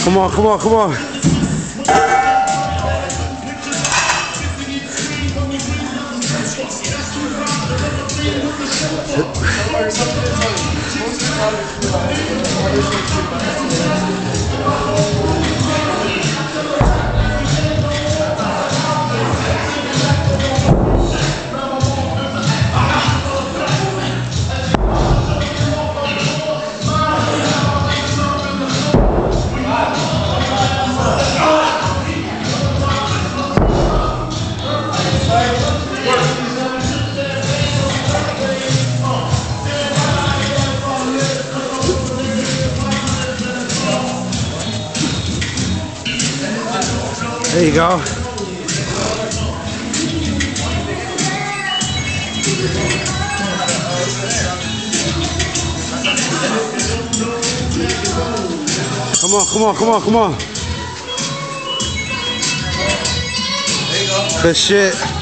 Come on, come on, come on. There you go. Come on, come on, come on, come on. Good shit.